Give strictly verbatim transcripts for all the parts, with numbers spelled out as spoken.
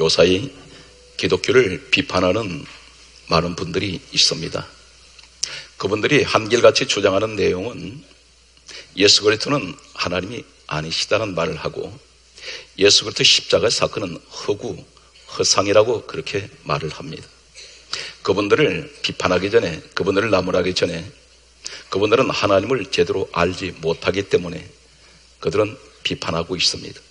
무사히 기독교를 비판하는 많은 분들이 있습니다. 그분들이 한결같이 주장하는 내용은 예수 그리스도는 하나님이 아니시다는 말을 하고 예수 그리스도 십자가 사건은 허구, 허상이라고 그렇게 말을 합니다. 그분들을 비판하기 전에, 그분들을 나무라기 전에 그분들은 하나님을 제대로 알지 못하기 때문에 그들은 비판하고 있습니다.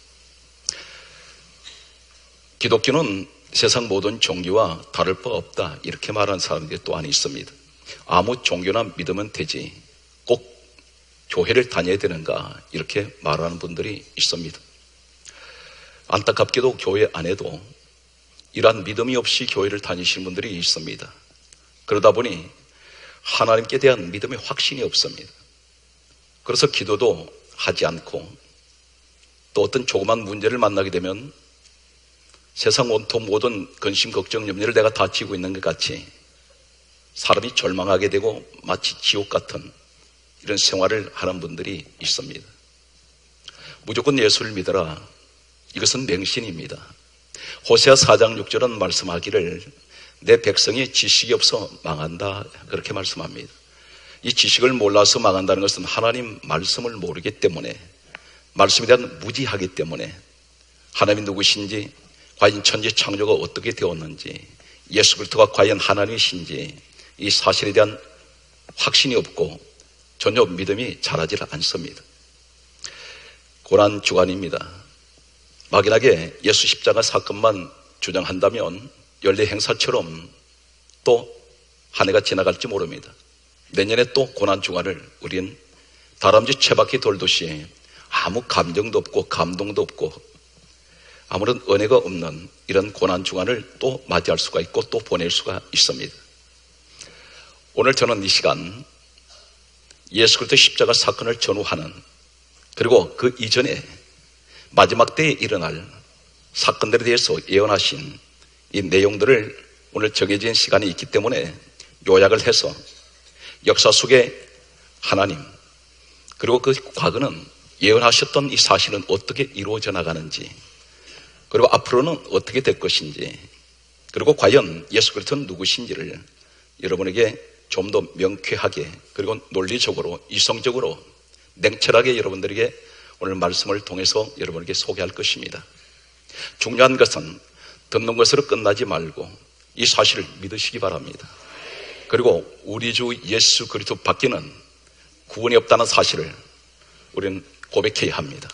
기독교는 세상 모든 종교와 다를 바 없다 이렇게 말하는 사람들이 또한 있습니다. 아무 종교나 믿으면 되지 꼭 교회를 다녀야 되는가 이렇게 말하는 분들이 있습니다. 안타깝게도 교회 안에도 이러한 믿음이 없이 교회를 다니시는 분들이 있습니다. 그러다 보니 하나님께 대한 믿음의 확신이 없습니다. 그래서 기도도 하지 않고 또 어떤 조그만 문제를 만나게 되면 세상 온통 모든 근심, 걱정, 염려를 내가 다 지고 있는 것 같이 사람이 절망하게 되고 마치 지옥 같은 이런 생활을 하는 분들이 있습니다. 무조건 예수를 믿어라. 이것은 맹신입니다. 호세아 사 장 육 절은 말씀하기를 내 백성이 지식이 없어 망한다 그렇게 말씀합니다. 이 지식을 몰라서 망한다는 것은 하나님 말씀을 모르기 때문에, 말씀에 대한 무지하기 때문에, 하나님이 누구신지, 과연 천지 창조가 어떻게 되었는지, 예수 그리스도가 과연 하나님이신지 이 사실에 대한 확신이 없고 전혀 믿음이 자라지 않습니다. 고난 주간입니다. 막연하게 예수 십자가 사건만 주장한다면 연례 행사처럼 또 한 해가 지나갈지 모릅니다. 내년에 또 고난 주간을 우린 다람쥐 쳇바퀴 돌듯이 아무 감정도 없고 감동도 없고 아무런 은혜가 없는 이런 고난 주간을 또 맞이할 수가 있고 또 보낼 수가 있습니다. 오늘 저는 이 시간 예수 그리스도 십자가 사건을 전후하는, 그리고 그 이전에 마지막 때에 일어날 사건들에 대해서 예언하신 이 내용들을 오늘 정해진 시간이 있기 때문에 요약을 해서 역사 속에 하나님, 그리고 그 과거는 예언하셨던 이 사실은 어떻게 이루어져 나가는지, 그리고 앞으로는 어떻게 될 것인지, 그리고 과연 예수 그리스도는 누구신지를 여러분에게 좀 더 명쾌하게, 그리고 논리적으로, 이성적으로, 냉철하게 여러분들에게 오늘 말씀을 통해서 여러분에게 소개할 것입니다. 중요한 것은 듣는 것으로 끝나지 말고 이 사실을 믿으시기 바랍니다. 그리고 우리 주 예수 그리스도 밖에는 구원이 없다는 사실을 우리는 고백해야 합니다.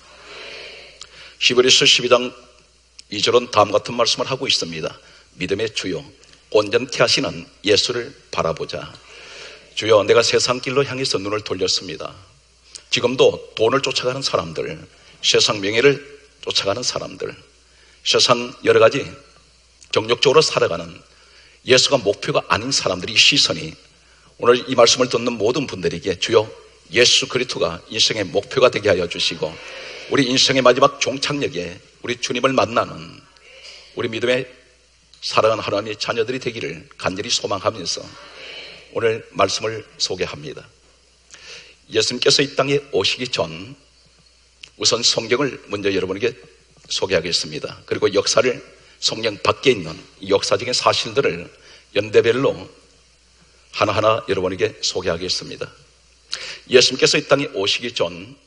히브리서 십이 장 이 절은 다음 같은 말씀을 하고 있습니다. 믿음의 주요 온전케 하시는 예수를 바라보자. 주여, 내가 세상 길로 향해서 눈을 돌렸습니다. 지금도 돈을 쫓아가는 사람들, 세상 명예를 쫓아가는 사람들, 세상 여러 가지 정욕적으로 살아가는 예수가 목표가 아닌 사람들이 시선이 오늘 이 말씀을 듣는 모든 분들에게 주여 예수 그리스도가 인생의 목표가 되게 하여 주시고 우리 인생의 마지막 종착역에 우리 주님을 만나는 우리 믿음의 사랑하는 하나님의 자녀들이 되기를 간절히 소망하면서 오늘 말씀을 소개합니다. 예수님께서 이 땅에 오시기 전 우선 성경을 먼저 여러분에게 소개하겠습니다. 그리고 역사를, 성경 밖에 있는 역사적인 사실들을 연대별로 하나하나 여러분에게 소개하겠습니다. 예수님께서 이 땅에 오시기 전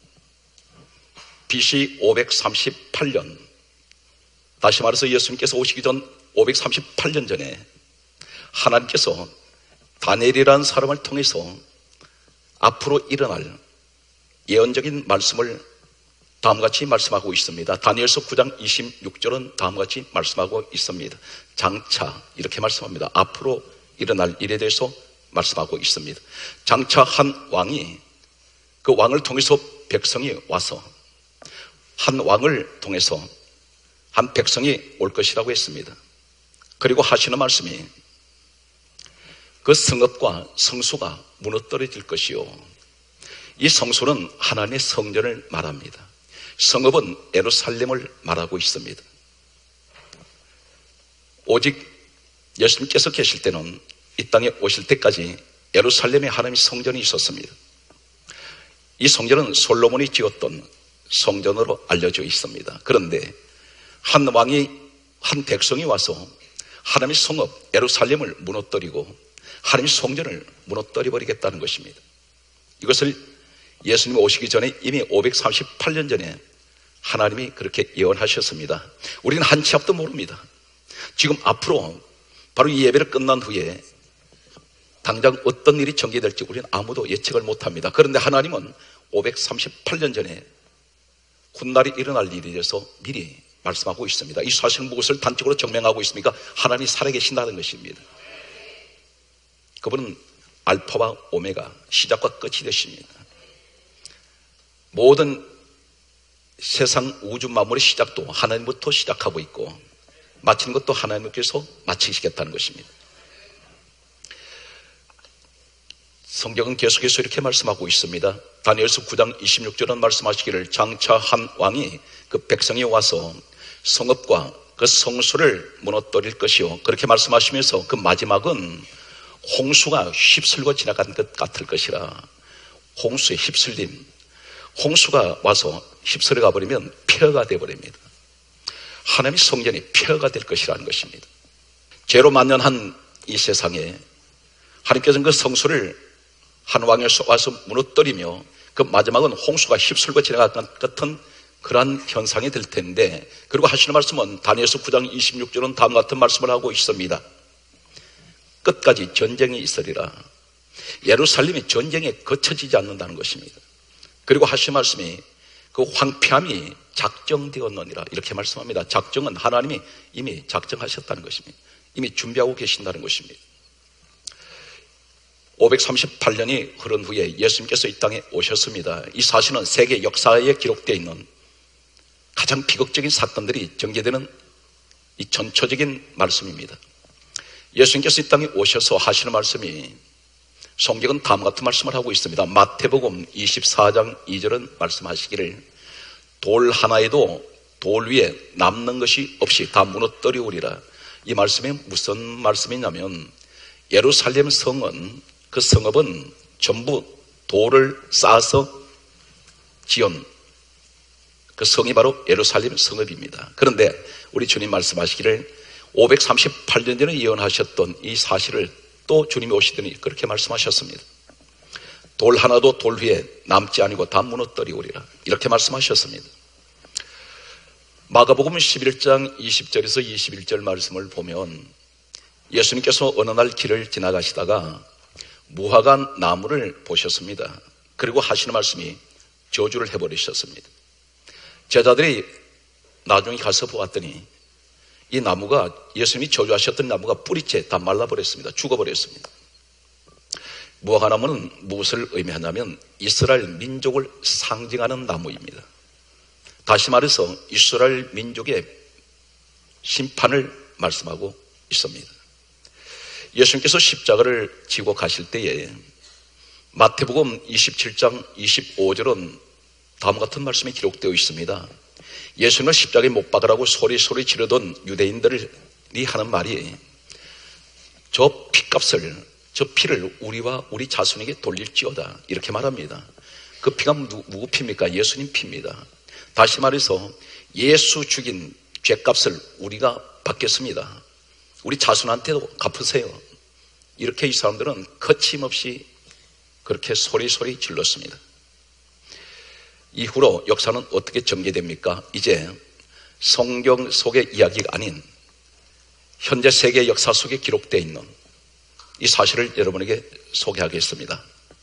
비씨 오백삼십팔 년, 다시 말해서 예수님께서 오시기 전 오백삼십팔 년 전에 하나님께서 다니엘이라는 사람을 통해서 앞으로 일어날 예언적인 말씀을 다음같이 말씀하고 있습니다. 다니엘서 구 장 이십육 절은 다음같이 말씀하고 있습니다. 장차 이렇게 말씀합니다. 앞으로 일어날 일에 대해서 말씀하고 있습니다. 장차 한 왕이, 그 왕을 통해서 백성이 와서, 한 왕을 통해서 한 백성이 올 것이라고 했습니다. 그리고 하시는 말씀이 그 성읍과 성소가 무너뜨려질 것이요, 이 성소는 하나님의 성전을 말합니다. 성읍은 예루살렘을 말하고 있습니다. 오직 예수님께서 계실 때는, 이 땅에 오실 때까지 예루살렘에 하나님의 성전이 있었습니다. 이 성전은 솔로몬이 지었던 성전으로 알려져 있습니다. 그런데 한 왕이 한 백성이 와서 하나님의 성읍 예루살렘을 무너뜨리고 하나님의 성전을 무너뜨려 버리겠다는 것입니다. 이것을 예수님 오시기 전에 이미 오백삼십팔 년 전에 하나님이 그렇게 예언하셨습니다. 우리는 한 치 앞도 모릅니다. 지금 앞으로 바로 이 예배를 끝난 후에 당장 어떤 일이 전개될지 우리는 아무도 예측을 못합니다. 그런데 하나님은 오백삼십팔 년 전에 훗날이 일어날 일에 대해서 미리 말씀하고 있습니다. 이 사실은 무엇을 단적으로 증명하고 있습니까? 하나님이 살아계신다는 것입니다. 그분은 알파와 오메가, 시작과 끝이 되십니다. 모든 세상 우주 만물의 시작도 하나님부터 시작하고 있고 마치는 것도 하나님께서 마치시겠다는 것입니다. 성경은 계속해서 이렇게 말씀하고 있습니다. 다니엘서 구 장 이십육 절은 말씀하시기를 장차 한 왕이 그 백성이 와서 성읍과 그 성소를 무너뜨릴 것이요, 그렇게 말씀하시면서 그 마지막은 홍수가 휩쓸고 지나간 것 같을 것이라. 홍수에 휩쓸림, 홍수가 와서 휩쓸어 가버리면 폐허가 되어버립니다. 하나님의 성전이 폐허가 될 것이라는 것입니다. 죄로 만연한 이 세상에 하나님께서는 그 성소를 한 왕이 와서 무너뜨리며 그 마지막은 홍수가 휩쓸고 지나간 것 같은 그러한 현상이 될 텐데, 그리고 하시는 말씀은 다니엘서 구 장 이십육 절은 다음과 같은 말씀을 하고 있습니다. 끝까지 전쟁이 있으리라. 예루살렘이 전쟁에 거쳐지지 않는다는 것입니다. 그리고 하시는 말씀이 그 황폐함이 작정되었느니라 이렇게 말씀합니다. 작정은 하나님이 이미 작정하셨다는 것입니다. 이미 준비하고 계신다는 것입니다. 오백삼십팔 년이 흐른 후에 예수님께서 이 땅에 오셨습니다. 이 사실은 세계 역사에 기록되어 있는 가장 비극적인 사건들이 전개되는 이 전초적인 말씀입니다. 예수님께서 이 땅에 오셔서 하시는 말씀이, 성경은 다음과 같은 말씀을 하고 있습니다. 마태복음 이십사 장 이 절은 말씀하시기를 돌 하나에도 돌 위에 남는 것이 없이 다 무너뜨리우리라. 이 말씀이 무슨 말씀이냐면 예루살렘 성은, 그 성읍은 전부 돌을 쌓아서 지은 그 성이 바로 예루살렘 성읍입니다. 그런데 우리 주님 말씀하시기를 오백삼십팔 년 전에 예언하셨던 이 사실을 또 주님이 오시더니 그렇게 말씀하셨습니다. 돌 하나도 돌 위에 남지 아니고 다 무너뜨리우리라 이렇게 말씀하셨습니다. 마가복음 십일 장 이십 절에서 이십일 절 말씀을 보면 예수님께서 어느 날 길을 지나가시다가 무화과 나무를 보셨습니다. 그리고 하시는 말씀이 저주를 해버리셨습니다. 제자들이 나중에 가서 보았더니 이 나무가, 예수님이 저주하셨던 나무가 뿌리째 다 말라버렸습니다. 죽어버렸습니다. 무화과 나무는 무엇을 의미하냐면 이스라엘 민족을 상징하는 나무입니다. 다시 말해서 이스라엘 민족의 심판을 말씀하고 있습니다. 예수님께서 십자가를 지고 가실 때에 마태복음 이십칠 장 이십오 절은 다음과 같은 말씀이 기록되어 있습니다. 예수님을 십자가에 못 박으라고 소리소리 지르던 유대인들이 하는 말이, 저 피값을, 저 피를 우리와 우리 자손에게 돌릴지어다 이렇게 말합니다. 그 피가 누구 피입니까? 예수님 피입니다. 다시 말해서 예수 죽인 죄값을 우리가 받겠습니다. 우리 자손한테도 갚으세요. 이렇게 이 사람들은 거침없이 그렇게 소리소리 질렀습니다. 이후로 역사는 어떻게 전개됩니까? 이제 성경 속의 이야기가 아닌 현재 세계 역사 속에 기록되어 있는 이 사실을 여러분에게 소개하겠습니다.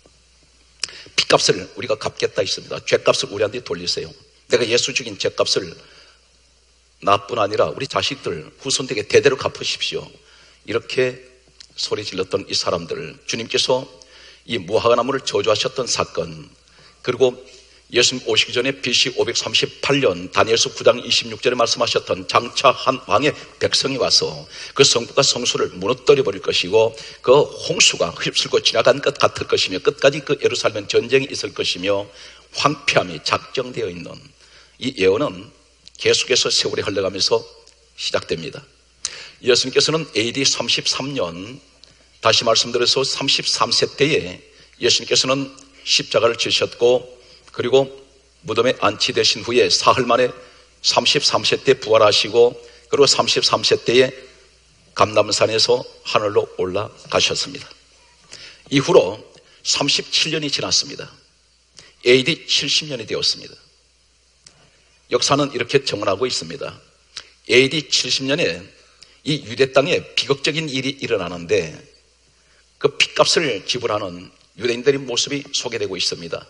피값을 우리가 갚겠다 했습니다. 죄값을 우리한테 돌리세요. 내가 예수 죽인 죄값을 나뿐 아니라 우리 자식들, 후손들에게 대대로 갚으십시오. 이렇게 소리 질렀던 이 사람들, 주님께서 이 무화과 나무를 저주하셨던 사건, 그리고 예수님 오시기 전에 비씨 오백삼십팔 년 다니엘서 구 장 이십육 절에 말씀하셨던 장차 한 왕의 백성이 와서 그 성부가 성소를 무너뜨려 버릴 것이고 그 홍수가 휩쓸고 지나간 것 같을 것이며 끝까지 그 예루살렘 전쟁이 있을 것이며 황폐함이 작정되어 있는 이 예언은 계속해서 세월이 흘러가면서 시작됩니다. 예수님께서는 에이디 삼십삼 년, 다시 말씀드려서 삼십삼 세 때에 예수님께서는 십자가를 지셨고 그리고 무덤에 안치되신 후에 사흘 만에 삼십삼 세 때 부활하시고 그리고 삼십삼 세 때에 감람산에서 하늘로 올라가셨습니다. 이후로 삼십칠 년이 지났습니다. 에이디 칠십 년이 되었습니다. 역사는 이렇게 정언하고 있습니다. 에이디 칠십 년에 이 유대 땅에 비극적인 일이 일어나는데 그 핏값을 지불하는 유대인들의 모습이 소개되고 있습니다.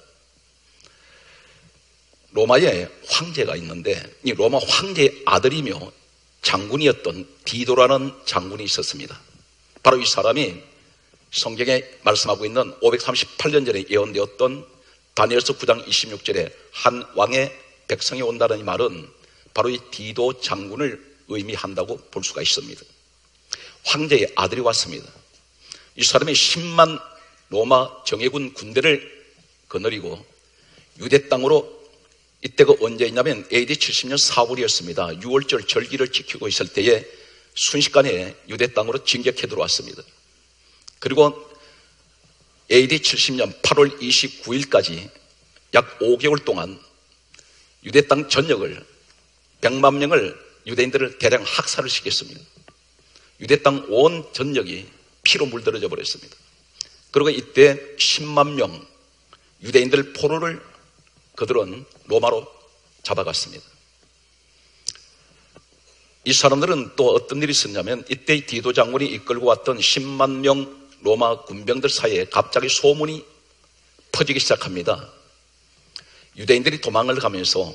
로마에 황제가 있는데 이 로마 황제의 아들이며 장군이었던 디도라는 장군이 있었습니다. 바로 이 사람이 성경에 말씀하고 있는 오백삼십팔 년 전에 예언되었던 다니엘서 구 장 이십육 절에 한 왕의 백성이 온다는 이 말은 바로 이 디도 장군을 의미한다고 볼 수가 있습니다. 황제의 아들이 왔습니다. 이 사람이 십만 로마 정예군 군대를 거느리고 유대 땅으로, 이때가 언제였냐면 에이디 칠십 년 사월이었습니다. 유월절 절기를 지키고 있을 때에 순식간에 유대 땅으로 진격해 들어왔습니다. 그리고 에이디 칠십 년 팔월 이십구일까지 약 오 개월 동안 유대 땅 전역을, 백만 명을, 유대인들을 대량 학살을 시켰습니다. 유대 땅 온 전역이 피로 물들어져 버렸습니다. 그리고 이때 십만 명 유대인들 포로를 그들은 로마로 잡아갔습니다. 이 사람들은 또 어떤 일이 있었냐면 이때 디도 장군이 이끌고 왔던 십만 명 로마 군병들 사이에 갑자기 소문이 퍼지기 시작합니다. 유대인들이 도망을 가면서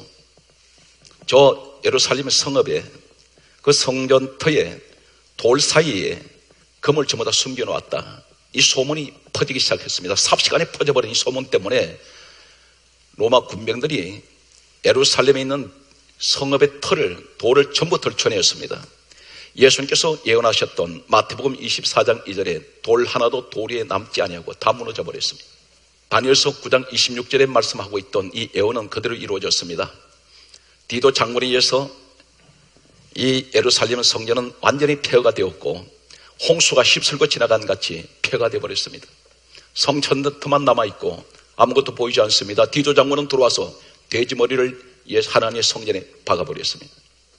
저 예루살렘 성읍에 그 성전터에 돌 사이에 금을 전부 다 숨겨놓았다. 이 소문이 퍼지기 시작했습니다. 삽시간에 퍼져버린 이 소문 때문에 로마 군병들이 예루살렘에 있는 성읍의 털을, 돌을 전부 덜쳐내었습니다. 예수님께서 예언하셨던 마태복음 이십사 장 이 절에 돌 하나도 돌 위에 남지 아니하고 다 무너져 버렸습니다. 다니엘서 구 장 이십육 절에 말씀하고 있던 이 예언은 그대로 이루어졌습니다. 디도 장군에 의해서 이 예루살렘 성전은 완전히 폐허가 되었고 홍수가 휩쓸고 지나간 같이 폐허가 되어버렸습니다. 성전터만 남아있고 아무것도 보이지 않습니다. 디도 장군은 들어와서 돼지 머리를 하나님의 성전에 박아버렸습니다.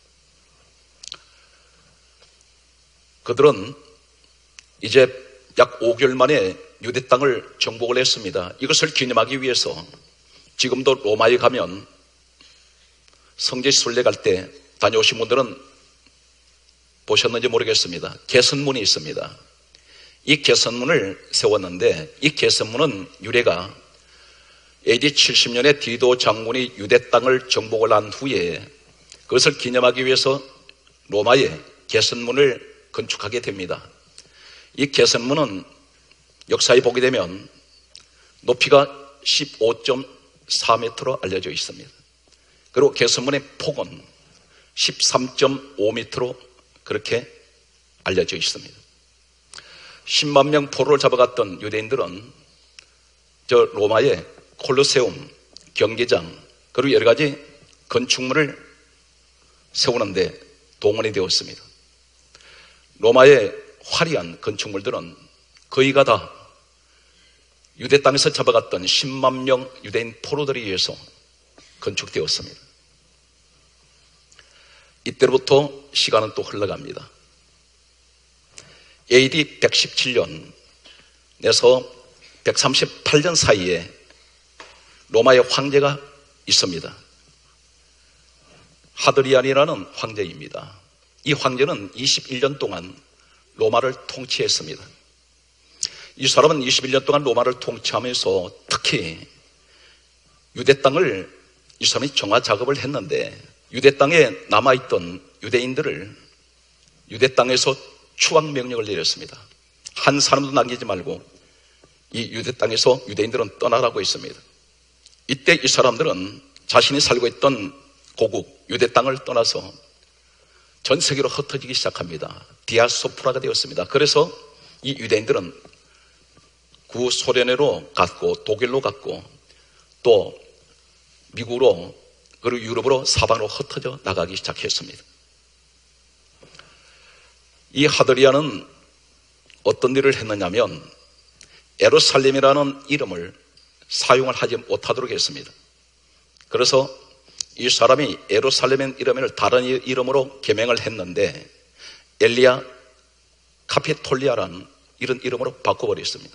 그들은 이제 약 오 개월 만에 유대 땅을 정복을 했습니다. 이것을 기념하기 위해서 지금도 로마에 가면 성지 순례 갈 때 다녀오신 분들은 보셨는지 모르겠습니다. 개선문이 있습니다. 이 개선문을 세웠는데 이 개선문은 유래가 에이디 칠십 년에 디도 장군이 유대 땅을 정복을 한 후에 그것을 기념하기 위해서 로마에 개선문을 건축하게 됩니다. 이 개선문은 역사에 보게 되면 높이가 십오 점 사 미터로 알려져 있습니다. 그리고 개선문의 폭은 십삼 점 오 미터로 그렇게 알려져 있습니다. 십만 명 포로를 잡아갔던 유대인들은 저 로마의 콜로세움, 경기장, 그리고 여러 가지 건축물을 세우는데 동원이 되었습니다. 로마의 화려한 건축물들은 거의가 다 유대 땅에서 잡아갔던 십만 명 유대인 포로들에 의해서 건축되었습니다. 이때로부터 시간은 또 흘러갑니다. 에이디 백십칠 년에서 백삼십팔 년 사이에 로마의 황제가 있습니다. 하드리안이라는 황제입니다. 이 황제는 이십일 년 동안 로마를 통치했습니다. 이 사람은 이십일 년 동안 로마를 통치하면서 특히 유대 땅을 이 사람이 정화 작업을 했는데 유대 땅에 남아있던 유대인들을 유대 땅에서 추방 명령을 내렸습니다. 한 사람도 남기지 말고 이 유대 땅에서 유대인들은 떠나라고 했습니다. 이때 이 사람들은 자신이 살고 있던 고국 유대 땅을 떠나서 전 세계로 흩어지기 시작합니다. 디아스포라가 되었습니다. 그래서 이 유대인들은 구소련으로 갔고 독일로 갔고 또 미국으로 그리고 유럽으로 사방으로 흩어져 나가기 시작했습니다. 이 하드리안은 어떤 일을 했느냐면 예루살렘이라는 이름을 사용을 하지 못하도록 했습니다. 그래서 이 사람이 예루살렘 이름을 다른 이름으로 개명을 했는데 엘리야 카피톨리아라는 이런 이름으로 바꿔버렸습니다.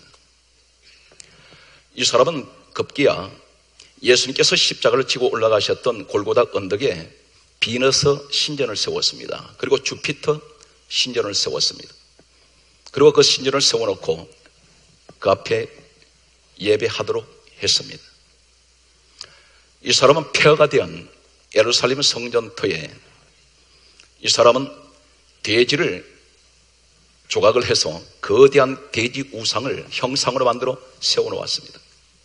이 사람은 급기야 예수님께서 십자가를 지고 올라가셨던 골고다 언덕에 비너스 신전을 세웠습니다. 그리고 주피터 신전을 세웠습니다. 그리고 그 신전을 세워놓고 그 앞에 예배하도록 했습니다. 이 사람은 폐허가 된 예루살렘 성전터에 이 사람은 돼지를 조각을 해서 거대한 돼지 우상을 형상으로 만들어 세워놓았습니다.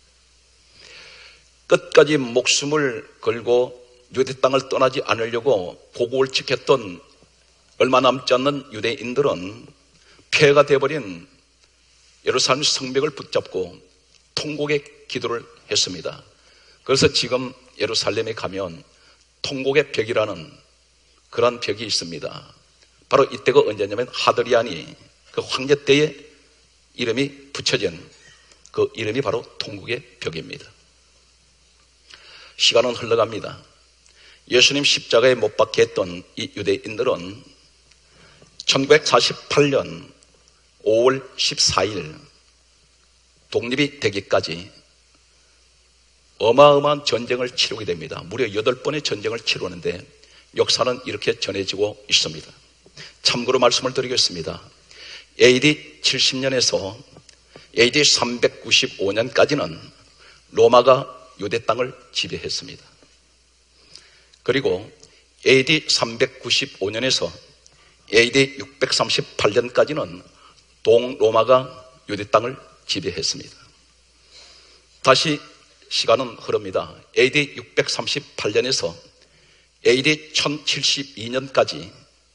끝까지 목숨을 걸고 유대 땅을 떠나지 않으려고 고국을 지켰던 얼마 남지 않는 유대인들은 폐허가 되어버린 예루살렘 성벽을 붙잡고 통곡의 기도를 했습니다. 그래서 지금 예루살렘에 가면 통곡의 벽이라는 그런 벽이 있습니다. 바로 이때가 언제냐면 하드리안이 그 황제 때에 이름이 붙여진 그 이름이 바로 통곡의 벽입니다. 시간은 흘러갑니다. 예수님 십자가에 못 박게 했던 이 유대인들은 천구백사십팔 년 오월 십사일 독립이 되기까지 어마어마한 전쟁을 치르게 됩니다. 무려 여덟 번의 전쟁을 치르는데 역사는 이렇게 전해지고 있습니다. 참고로 말씀을 드리겠습니다. 에이디 칠십 년에서 에이디 삼백구십오 년까지는 로마가 유대 땅을 지배했습니다. 그리고 에이디 삼백구십오 년에서 에이디 육백삼십팔 년까지는 동로마가 유대 땅을 지배했습니다. 다시 시간은 흐릅니다. 에이디 육백삼십팔 년에서 에이디 천칠십이 년까지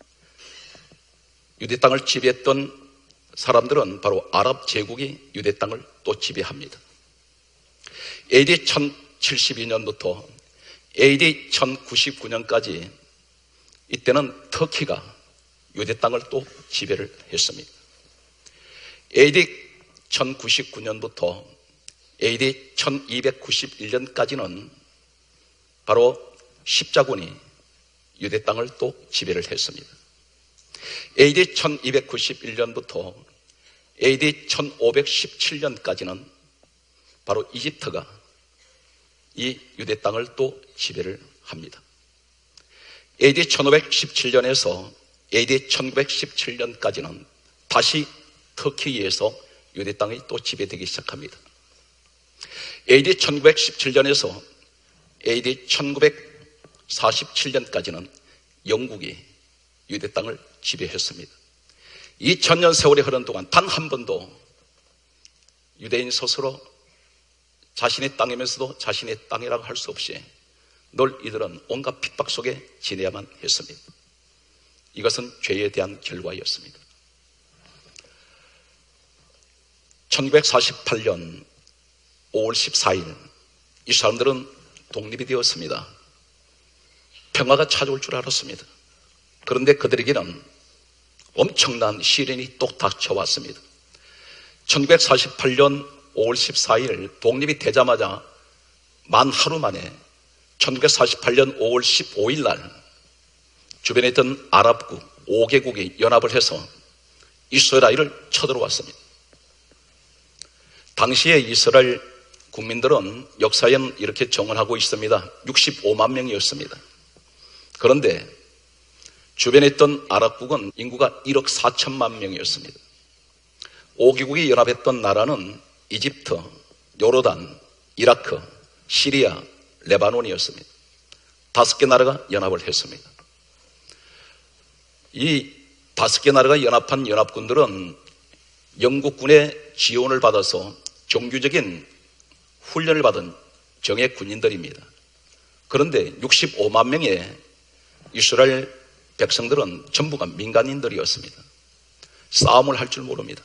유대 땅을 지배했던 사람들은 바로 아랍 제국이 유대 땅을 또 지배합니다. 에이디 천칠십이 년부터 에이디 천구십구 년까지 이때는 터키가 유대 땅을 또 지배를 했습니다. 에이디 천구십구 년부터 에이디 천이백구십일 년까지는 바로 십자군이 유대 땅을 또 지배를 했습니다. 에이디 천이백구십일 년부터 에이디 천오백십칠 년까지는 바로 이집트가 이 유대 땅을 또 지배를 합니다. 에이디 천오백십칠 년에서 에이디 천구백십칠 년까지는 다시 터키에서 유대 땅이 또 지배되기 시작합니다. 에이디 천구백십칠 년에서 에이디 천구백사십칠 년까지는 영국이 유대 땅을 지배했습니다. 이천 년 세월이 흐른 동안 단 한 번도 유대인 스스로 자신의 땅이면서도 자신의 땅이라고 할 수 없이 늘 이들은 온갖 핍박 속에 지내야만 했습니다. 이것은 죄에 대한 결과였습니다. 천구백사십팔 년 오월 십사일 이 사람들은 독립이 되었습니다. 평화가 찾아올 줄 알았습니다. 그런데 그들에게는 엄청난 시련이 또 닥쳐왔습니다. 천구백사십팔 년 오월 십사일 독립이 되자마자 만 하루 만에 천구백사십팔 년 오월 십오일 날 주변에 있던 아랍국 오 개국이 연합을 해서 이스라엘을 쳐들어왔습니다. 당시에 이스라엘 국민들은 역사에는 이렇게 정언하고 있습니다. 육십오만 명이었습니다. 그런데 주변에 있던 아랍국은 인구가 일억 사천만 명이었습니다. 오 개국이 연합했던 나라는 이집트, 요르단, 이라크, 시리아, 레바논이었습니다. 다섯 개 나라가 연합을 했습니다. 이 다섯 개 나라가 연합한 연합군들은 영국군의 지원을 받아서 정규적인 훈련을 받은 정예 군인들입니다. 그런데 육십오만 명의 이스라엘 백성들은 전부가 민간인들이었습니다. 싸움을 할 줄 모릅니다.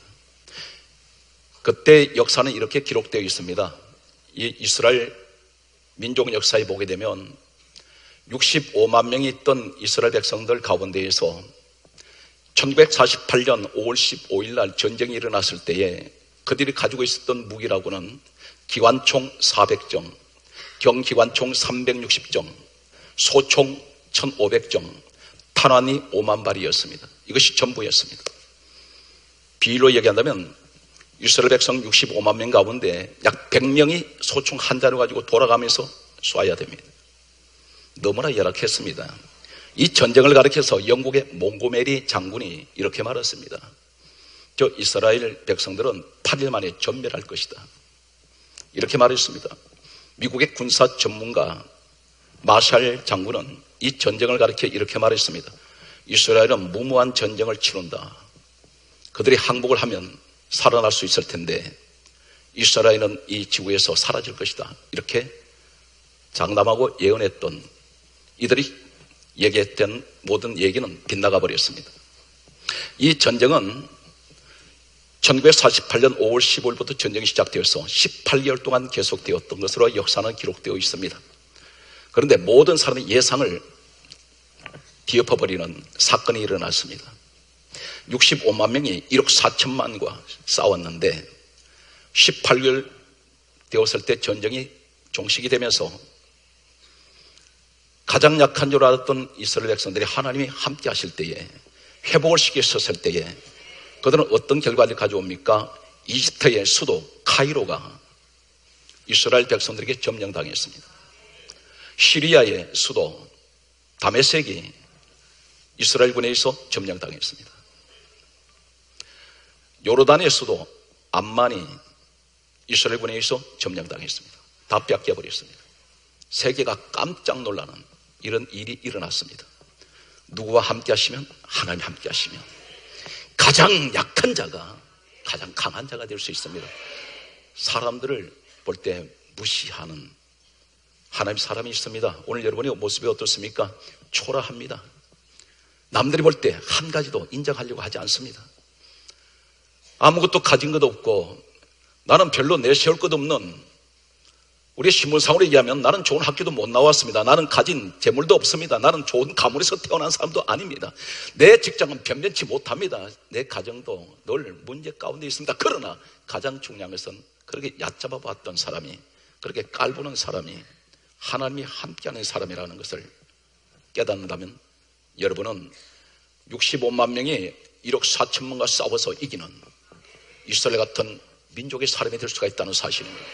그때 역사는 이렇게 기록되어 있습니다. 이 이스라엘 민족 역사에 보게 되면 육십오만 명이 있던 이스라엘 백성들 가운데에서 천구백사십팔 년 오월 십오일 날 전쟁이 일어났을 때에 그들이 가지고 있었던 무기라고는 기관총 사백 정, 경기관총 삼백육십 정, 소총 천오백 정, 탄환이 오만 발이었습니다. 이것이 전부였습니다. 비율로 얘기한다면 이스라엘 백성 육십오만 명 가운데 약 백 명이 소총 한 자루 가지고 돌아가면서 쏴야 됩니다. 너무나 열악했습니다. 이 전쟁을 가리켜서 영국의 몽고메리 장군이 이렇게 말했습니다. 저 이스라엘 백성들은 팔 일 만에 전멸할 것이다. 이렇게 말했습니다. 미국의 군사 전문가 마샬 장군은 이 전쟁을 가리켜 이렇게 말했습니다. 이스라엘은 무모한 전쟁을 치른다. 그들이 항복을 하면 살아날 수 있을 텐데 이스라엘은 이 지구에서 사라질 것이다. 이렇게 장담하고 예언했던, 이들이 얘기했던 모든 얘기는 빗나가 버렸습니다. 이 전쟁은 천구백사십팔 년 오월 십오일부터 전쟁이 시작되어서 십팔 개월 동안 계속되었던 것으로 역사는 기록되어 있습니다. 그런데 모든 사람의 예상을 뒤엎어버리는 사건이 일어났습니다. 육십오만 명이 일억 사천만과 싸웠는데 십팔 개월 되었을 때 전쟁이 종식이 되면서 가장 약한 줄 알았던 이스라엘 백성들이 하나님이 함께 하실 때에, 회복을 시켰을 때에 그들은 어떤 결과를 가져옵니까? 이집트의 수도 카이로가 이스라엘 백성들에게 점령당했습니다. 시리아의 수도 다메섹이 이스라엘군에 의해서 점령당했습니다. 요르단의 수도 암만이 이스라엘군에 의해서 점령당했습니다. 다 뺏겨버렸습니다. 세계가 깜짝 놀라는 이런 일이 일어났습니다. 누구와 함께 하시면? 하나님 함께 하시면 가장 약한 자가 가장 강한 자가 될 수 있습니다. 사람들을 볼 때 무시하는 하나님 사람이 있습니다. 오늘 여러분의 모습이 어떻습니까? 초라합니다. 남들이 볼 때 한 가지도 인정하려고 하지 않습니다. 아무것도 가진 것도 없고 나는 별로 내세울 것 없는, 우리 신문상으로 얘기하면 나는 좋은 학교도 못 나왔습니다. 나는 가진 재물도 없습니다. 나는 좋은 가문에서 태어난 사람도 아닙니다. 내 직장은 변변치 못합니다. 내 가정도 늘 문제 가운데 있습니다. 그러나 가장 중요한 것은 그렇게 얕잡아 봤던 사람이, 그렇게 깔보는 사람이 하나님이 함께하는 사람이라는 것을 깨닫는다면 여러분은 육십오만 명이 일억 사천만과 싸워서 이기는 이스라엘 같은 민족의 사람이 될 수가 있다는 사실입니다.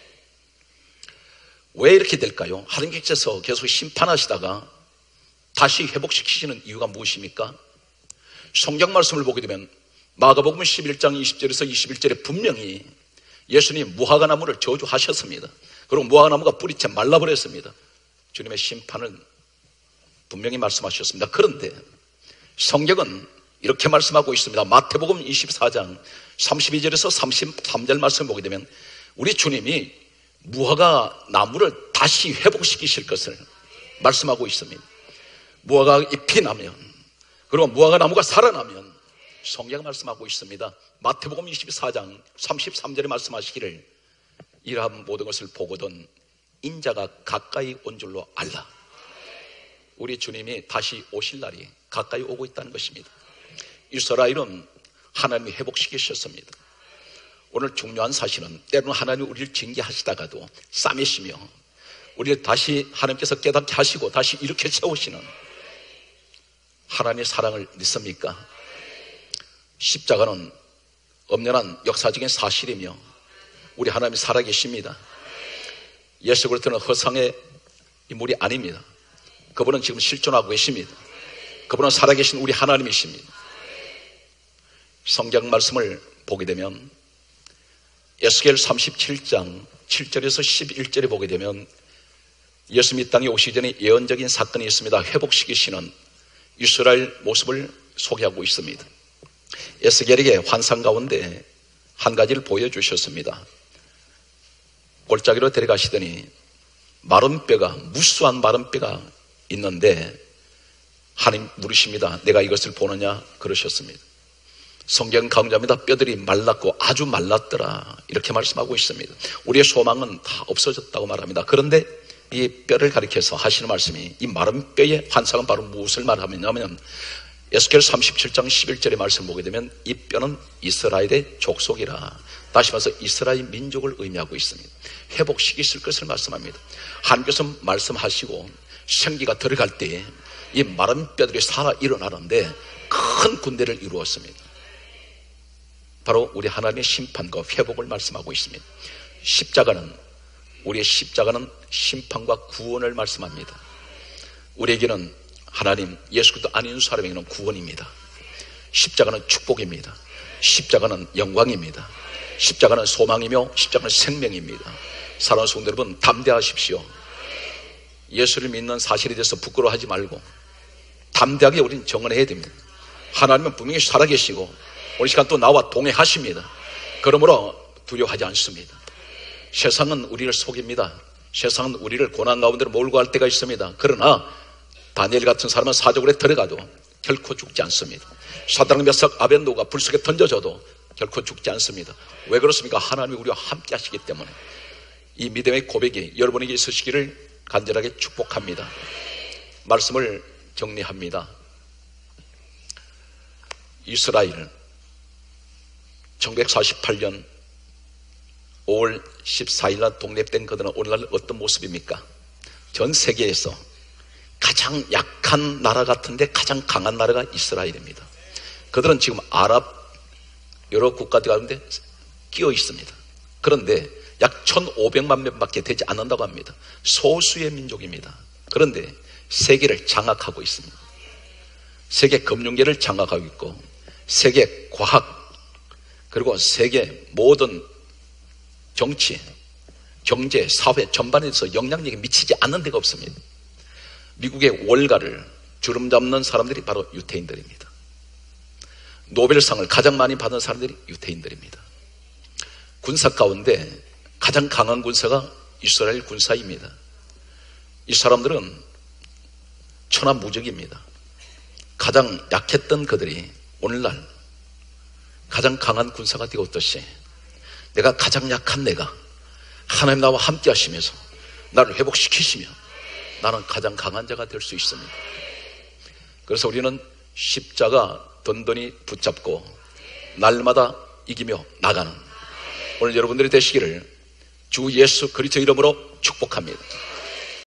왜 이렇게 될까요? 하나님께서 계속 심판하시다가 다시 회복시키시는 이유가 무엇입니까? 성경 말씀을 보게 되면 마가복음 십일 장 이십 절에서 이십일 절에 분명히 예수님 무화과나무를 저주하셨습니다. 그리고 무화과나무가 뿌리채 말라버렸습니다. 주님의 심판을 분명히 말씀하셨습니다. 그런데 성경은 이렇게 말씀하고 있습니다. 마태복음 이십사 장 삼십이 절에서 삼십삼 절 말씀을 보게 되면 우리 주님이 무화과 나무를 다시 회복시키실 것을 말씀하고 있습니다. 무화과 잎이 나면, 그리고 무화과 나무가 살아나면 성경 말씀하고 있습니다. 마태복음 이십사 장 삼십삼 절에 말씀하시기를 이러한 모든 것을 보거든 인자가 가까이 온 줄로 알라. 우리 주님이 다시 오실 날이 가까이 오고 있다는 것입니다. 이스라엘은 하나님이 회복시키셨습니다. 오늘 중요한 사실은 때로는 하나님이 우리를 징계하시다가도 싸매시며 우리를 다시 하나님께서 깨닫게 하시고 다시 이렇게 세우시는 하나님의 사랑을 믿습니까? 십자가는 엄연한 역사적인 사실이며 우리 하나님이 살아계십니다. 예수 그리스도는 허상의 인물이 아닙니다. 그분은 지금 실존하고 계십니다. 그분은 살아계신 우리 하나님이십니다. 성경 말씀을 보게 되면 에스겔 삼십칠 장 칠 절에서 십일 절에 보게 되면 예수님 이 땅에 오시기 전에 예언적인 사건이 있습니다. 회복시키시는 이스라엘 모습을 소개하고 있습니다. 에스겔에게 환상 가운데 한 가지를 보여주셨습니다. 골짜기로 데려가시더니 마른 뼈가, 무수한 마른 뼈가 있는데 하나님 물으십니다. 내가 이것을 보느냐? 그러셨습니다. 성경 강조합니다. 뼈들이 말랐고 아주 말랐더라 이렇게 말씀하고 있습니다. 우리의 소망은 다 없어졌다고 말합니다. 그런데 이 뼈를 가리켜서 하시는 말씀이, 이 마른 뼈의 환상은 바로 무엇을 말하냐면 에스겔 삼십칠 장 십일 절의 말씀을 보게 되면 이 뼈는 이스라엘의 족속이라, 다시 말해서 이스라엘 민족을 의미하고 있습니다. 회복시키실 것을 말씀합니다. 하나님께서 말씀하시고 생기가 들어갈 때 이 마른 뼈들이 살아 일어나는데 큰 군대를 이루었습니다. 바로 우리 하나님의 심판과 회복을 말씀하고 있습니다. 십자가는, 우리의 십자가는 심판과 구원을 말씀합니다. 우리에게는 하나님, 예수 그리스도 아닌 사람에게는 구원입니다. 십자가는 축복입니다. 십자가는 영광입니다. 십자가는 소망이며 십자가는 생명입니다. 사랑하는 성도 여러분, 담대하십시오. 예수를 믿는 사실에 대해서 부끄러워하지 말고 담대하게 우리는 정언해야 됩니다. 하나님은 분명히 살아계시고 오늘 시간 또 나와 동행하십니다. 그러므로 두려워하지 않습니다. 세상은 우리를 속입니다. 세상은 우리를 고난 가운데로 몰고 갈 때가 있습니다. 그러나 다니엘 같은 사람은 사적으로 들어가도 결코 죽지 않습니다. 사드락 메삭 아벤노가 불 속에 던져져도 결코 죽지 않습니다. 왜 그렇습니까? 하나님이 우리와 함께 하시기 때문에. 이 믿음의 고백이 여러분에게 있으시기를 간절하게 축복합니다. 말씀을 정리합니다. 이스라엘 천구백사십팔 년 오월 십사일 날 독립된 그들은 오늘날 어떤 모습입니까? 전 세계에서 가장 약한 나라 같은데 가장 강한 나라가 이스라엘입니다. 그들은 지금 아랍 여러 국가들 가운데 끼어 있습니다. 그런데 약 천오백만 명밖에 되지 않는다고 합니다. 소수의 민족입니다. 그런데 세계를 장악하고 있습니다. 세계 금융계를 장악하고 있고 세계 과학 그리고 세계 모든 정치, 경제, 사회 전반에서 영향력이 미치지 않는 데가 없습니다. 미국의 월가를 주름 잡는 사람들이 바로 유태인들입니다. 노벨상을 가장 많이 받은 사람들이 유태인들입니다. 군사 가운데 가장 강한 군사가 이스라엘 군사입니다. 이 사람들은 천하무적입니다. 가장 약했던 그들이 오늘날 가장 강한 군사가 되었듯이 내가 가장 약한 내가 하나님 나와 함께 하시면서 나를 회복시키시며 나는 가장 강한 자가 될 수 있습니다. 그래서 우리는 십자가 든든히 붙잡고 날마다 이기며 나가는 오늘 여러분들이 되시기를 주 예수 그리스도 이름으로 축복합니다.